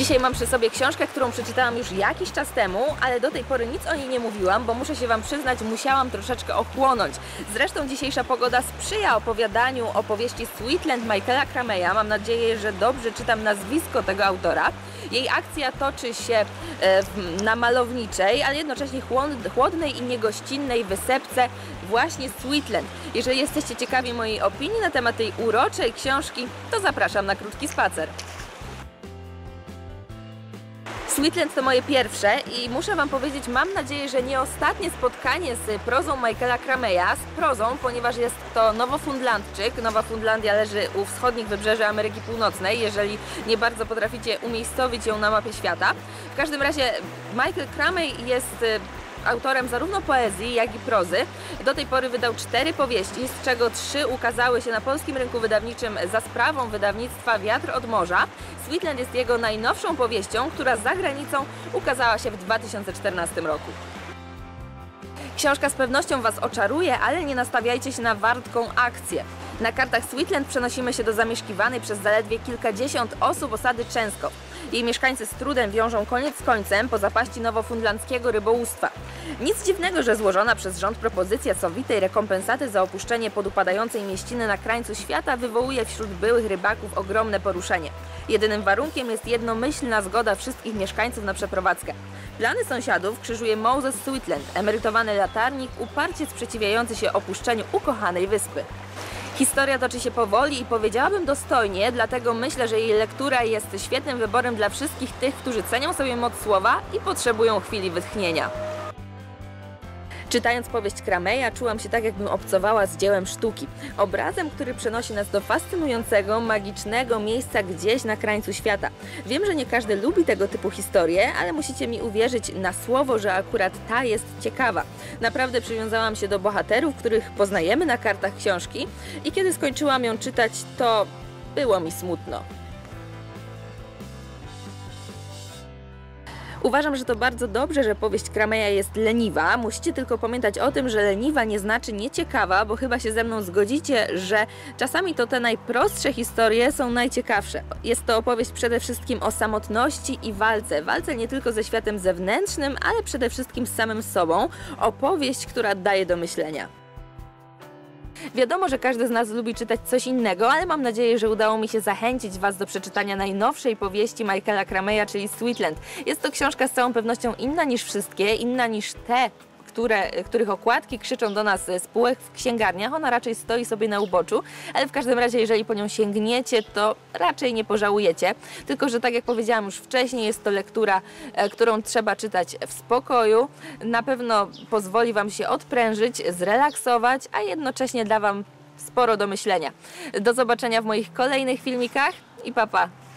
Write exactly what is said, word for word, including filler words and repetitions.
Dzisiaj mam przy sobie książkę, którą przeczytałam już jakiś czas temu, ale do tej pory nic o niej nie mówiłam, bo muszę się Wam przyznać, musiałam troszeczkę ochłonąć. Zresztą dzisiejsza pogoda sprzyja opowiadaniu o powieści Sweetland Michaela Crameya. Mam nadzieję, że dobrze czytam nazwisko tego autora. Jej akcja toczy się na malowniczej, ale jednocześnie chłodnej i niegościnnej wysepce właśnie Sweetland. Jeżeli jesteście ciekawi mojej opinii na temat tej uroczej książki, to zapraszam na krótki spacer. Sweetland to moje pierwsze i muszę Wam powiedzieć, mam nadzieję, że nie ostatnie spotkanie z prozą Michaela Crameya, z prozą, ponieważ jest to Nowofundlandczyk. Nowa Fundlandia leży u wschodnich wybrzeży Ameryki Północnej, jeżeli nie bardzo potraficie umiejscowić ją na mapie świata. W każdym razie Michael Cramey jest autorem zarówno poezji, jak i prozy. Do tej pory wydał cztery powieści, z czego trzy ukazały się na polskim rynku wydawniczym za sprawą wydawnictwa Wiatr od Morza. Sweetland jest jego najnowszą powieścią, która za granicą ukazała się w dwa tysiące czternastym roku. Książka z pewnością Was oczaruje, ale nie nastawiajcie się na wartką akcję. Na kartach Sweetland przenosimy się do zamieszkiwanej przez zaledwie kilkadziesiąt osób osady Częstochow. Jej mieszkańcy z trudem wiążą koniec z końcem po zapaści nowofundlandzkiego rybołówstwa. Nic dziwnego, że złożona przez rząd propozycja sowitej rekompensaty za opuszczenie podupadającej mieściny na krańcu świata wywołuje wśród byłych rybaków ogromne poruszenie. Jedynym warunkiem jest jednomyślna zgoda wszystkich mieszkańców na przeprowadzkę. Plany sąsiadów krzyżuje Moses Sweetland, emerytowany latarnik, uparcie sprzeciwiający się opuszczeniu ukochanej wyspy. Historia toczy się powoli i powiedziałabym dostojnie, dlatego myślę, że jej lektura jest świetnym wyborem dla wszystkich tych, którzy cenią sobie moc słowa i potrzebują chwili wytchnienia. Czytając powieść Crameya, czułam się tak, jakbym obcowała z dziełem sztuki. Obrazem, który przenosi nas do fascynującego, magicznego miejsca gdzieś na krańcu świata. Wiem, że nie każdy lubi tego typu historie, ale musicie mi uwierzyć na słowo, że akurat ta jest ciekawa. Naprawdę przywiązałam się do bohaterów, których poznajemy na kartach książki i kiedy skończyłam ją czytać, to było mi smutno. Uważam, że to bardzo dobrze, że powieść Crameya jest leniwa. Musicie tylko pamiętać o tym, że leniwa nie znaczy nieciekawa, bo chyba się ze mną zgodzicie, że czasami to te najprostsze historie są najciekawsze. Jest to opowieść przede wszystkim o samotności i walce. Walce nie tylko ze światem zewnętrznym, ale przede wszystkim z samym sobą. Opowieść, która daje do myślenia. Wiadomo, że każdy z nas lubi czytać coś innego, ale mam nadzieję, że udało mi się zachęcić Was do przeczytania najnowszej powieści Michaela Crameya, czyli Sweetland. Jest to książka z całą pewnością inna niż wszystkie, inna niż te, które, których okładki krzyczą do nas z półek w księgarniach. Ona raczej stoi sobie na uboczu, ale w każdym razie, jeżeli po nią sięgniecie, to raczej nie pożałujecie. Tylko że tak jak powiedziałam już wcześniej, jest to lektura, którą trzeba czytać w spokoju. Na pewno pozwoli Wam się odprężyć, zrelaksować, a jednocześnie da Wam sporo do myślenia. Do zobaczenia w moich kolejnych filmikach i pa pa!